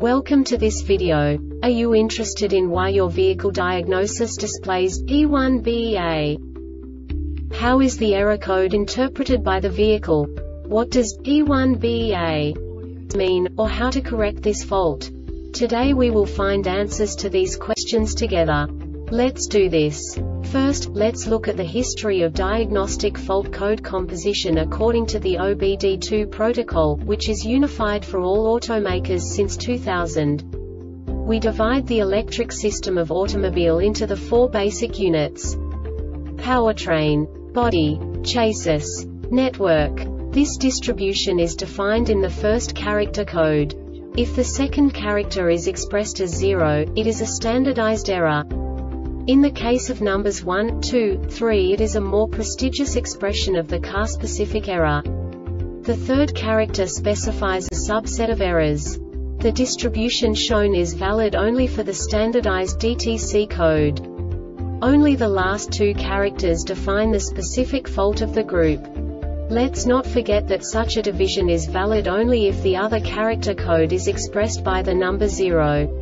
Welcome to this video. Are you interested in why your vehicle diagnosis displays E1BEA? How is the error code interpreted by the vehicle? What does E1BEA mean, or how to correct this fault? Today we will find answers to these questions together. Let's do this. First, let's look at the history of diagnostic fault code composition according to the OBD2 protocol, which is unified for all automakers since 2000. We divide the electric system of automobile into the four basic units: powertrain, body, chassis, network. This distribution is defined in the first character code. If the second character is expressed as 0, it is a standardized error. In the case of numbers 1, 2, 3, it is a more prestigious expression of the car-specific error. The third character specifies a subset of errors. The distribution shown is valid only for the standardized DTC code. Only the last two characters define the specific fault of the group. Let's not forget that such a division is valid only if the other character code is expressed by the number 0.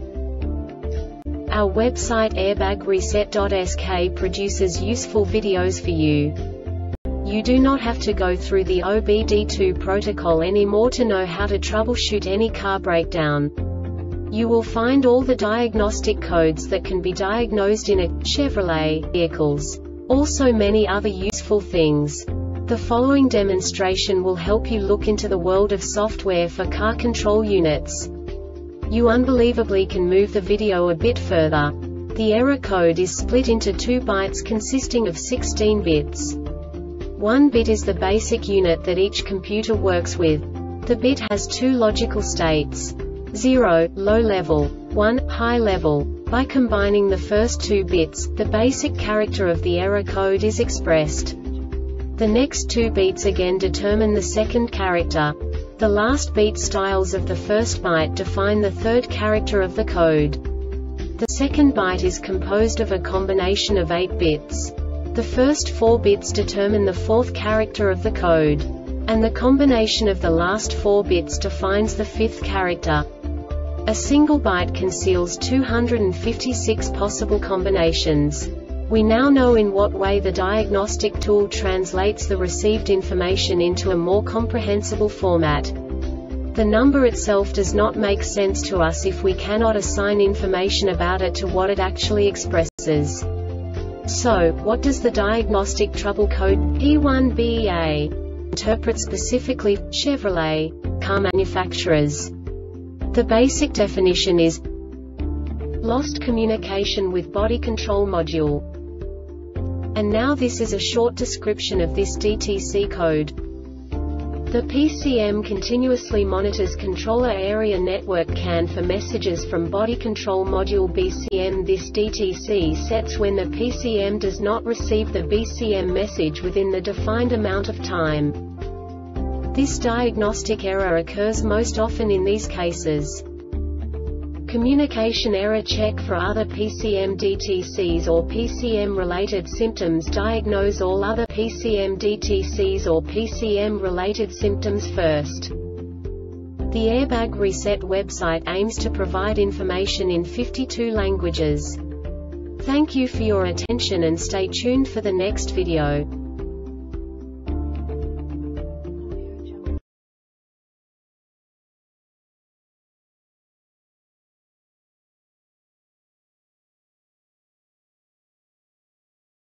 Our website airbagreset.sk produces useful videos for you. You do not have to go through the OBD2 protocol anymore to know how to troubleshoot any car breakdown. You will find all the diagnostic codes that can be diagnosed in a Chevrolet vehicles. Also many other useful things. The following demonstration will help you look into the world of software for car control units. You unbelievably can move the video a bit further. The error code is split into 2 bytes consisting of 16 bits. 1 bit is the basic unit that each computer works with. The bit has 2 logical states: 0, low level, 1, high level. By combining the first 2 bits, the basic character of the error code is expressed. The next 2 beats again determine the second character. The last beat styles of the first byte define the third character of the code. The second byte is composed of a combination of 8 bits. The first 4 bits determine the fourth character of the code. And the combination of the last 4 bits defines the fifth character. A single byte conceals 256 possible combinations. We now know in what way the diagnostic tool translates the received information into a more comprehensible format. The number itself does not make sense to us if we cannot assign information about it to what it actually expresses. So, what does the diagnostic trouble code E1BEA interpret specifically for Chevrolet car manufacturers? The basic definition is lost communication with body control module. And now this is a short description of this DTC code. The PCM continuously monitors controller area network CAN for messages from body control module BCM. This DTC sets when the PCM does not receive the BCM message within the defined amount of time. This diagnostic error occurs most often in these cases: communication error, check for other PCM DTCs or PCM-related symptoms, diagnose all other PCM DTCs or PCM-related symptoms first. The Airbag Reset website aims to provide information in 52 languages. Thank you for your attention and stay tuned for the next video.